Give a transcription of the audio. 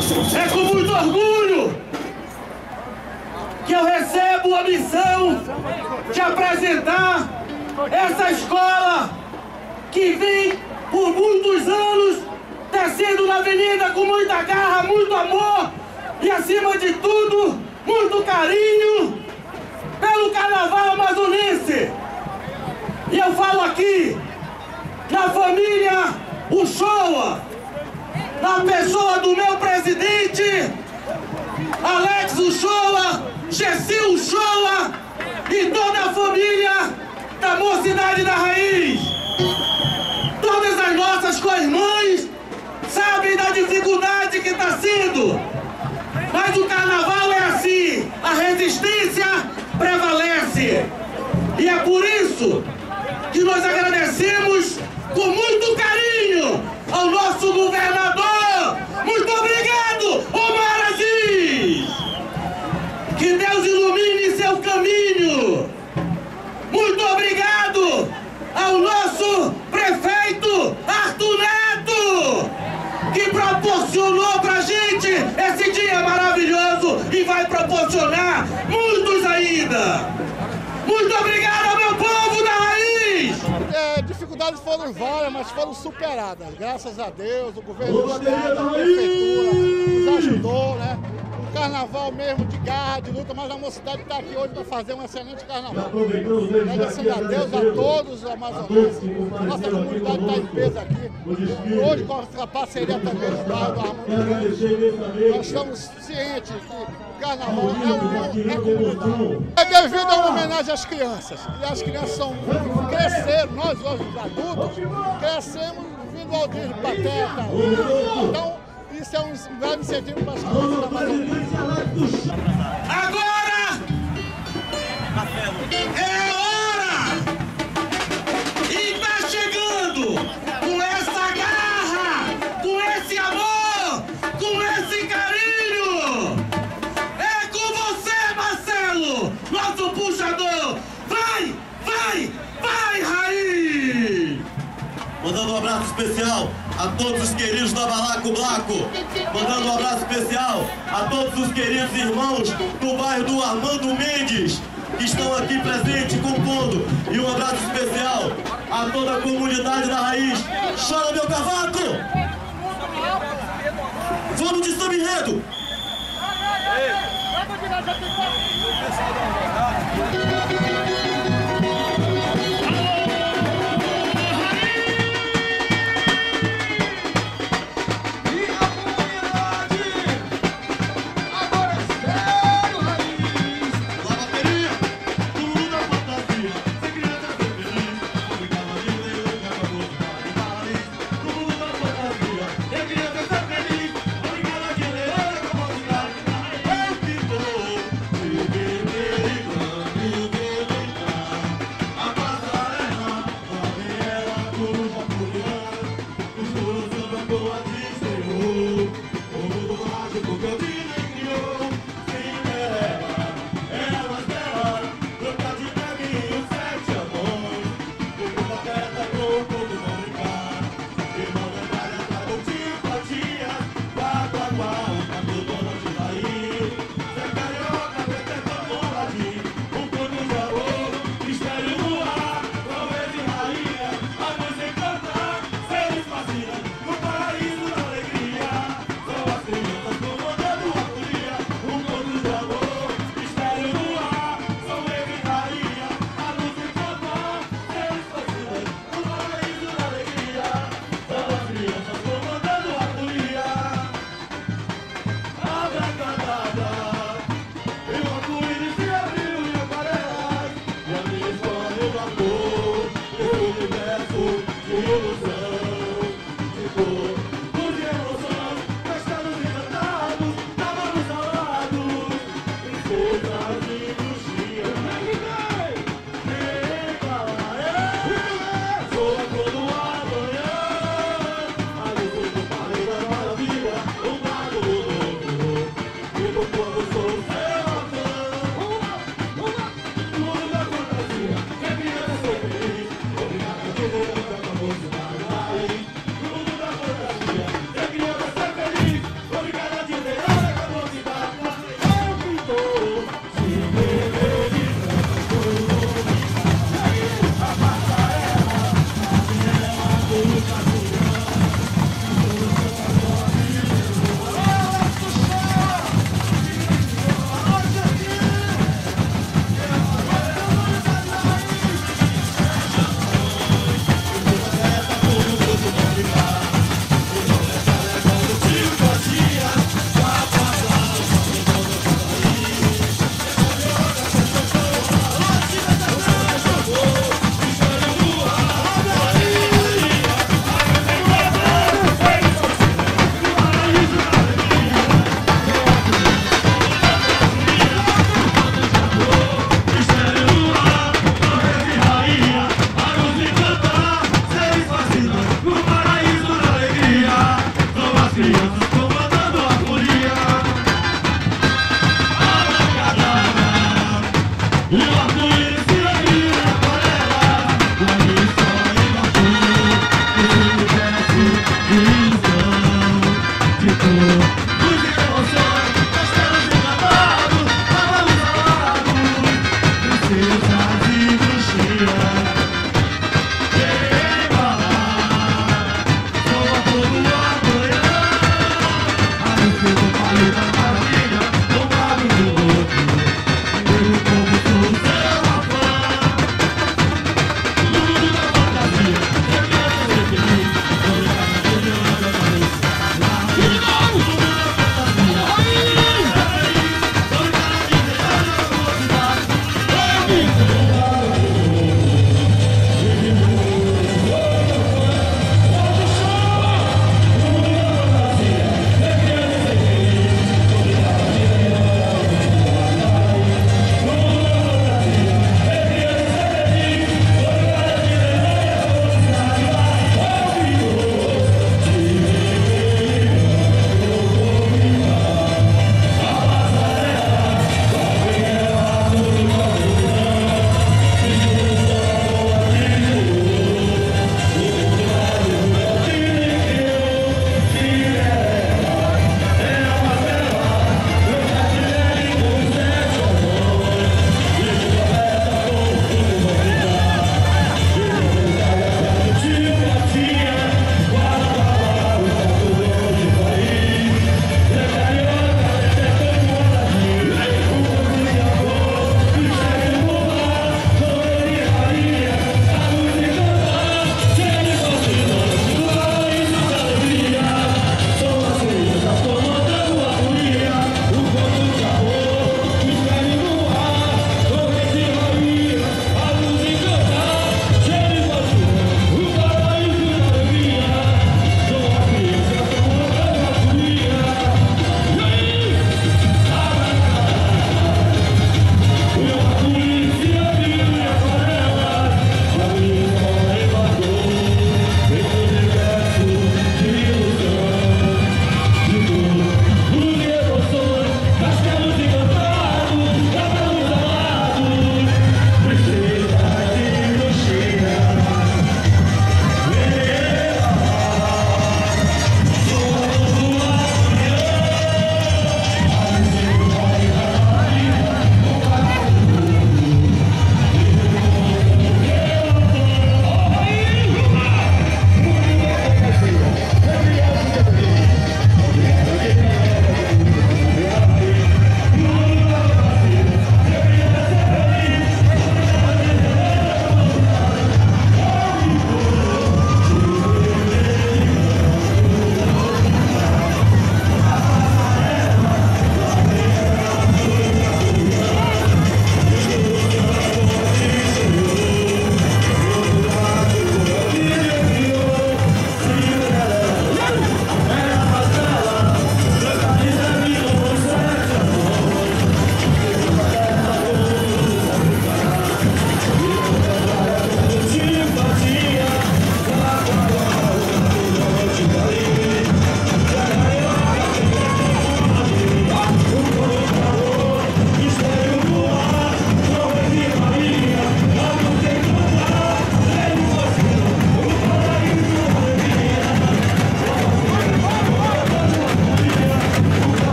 É com muito orgulho que eu recebo a missão de apresentar essa escola que vem por muitos anos descendo na avenida com muita garra, muito amor e, acima de tudo, muito carinho pelo carnaval amazonense. E eu falo aqui na família Uchoa, na pessoa do meu presidente Alex Uchoa, Gessi Uchoa e toda a família da Mocidade da Raiz. Todas as nossas co-irmãs sabem da dificuldade que está sendo, mas o carnaval é assim, a resistência prevalece. E é por isso que nós agradecemos com muito carinho ao nosso governador. Muito obrigado, Omar Aziz! Que Deus ilumine seu caminho. Muito obrigado ao nosso prefeito Arthur Neto, que proporcionou pra gente esse dia maravilhoso e vai proporcionar muitos ainda. Muito obrigado, meu povo da Raiz! Dificuldades foram várias, mas foram superadas. Graças a Deus, o governo do estado, a prefeitura nos ajudou, né? Um carnaval mesmo de garra, de luta, mas a Mocidade está aqui hoje para fazer um excelente carnaval. Agradecendo a Deus, a todos os amazonenses. Nossa comunidade está em peso aqui. E hoje, com a parceria também do bairro do Armando Grande, nós estamos cientes que o carnaval é comunidade. É devido a uma homenagem às crianças. E as crianças cresceram, nós hoje, os adultos, crescemos vindo ao dia de Pateta. Então, isso é um grande incentivo para as crianças da Amazônia. Agora é hora! E está chegando com essa garra, com esse amor, com esse carinho! É com você, Marcelo, nosso puxador! Vai, vai, vai, Raiz! Mandando um abraço especial a todos os queridos da Barraco Blaco. Mandando um abraço especial a todos os queridos irmãos do bairro do Armando Mendes, que estão aqui presentes compondo. E um abraço especial a toda a comunidade da Raiz. Chora, meu cavaco!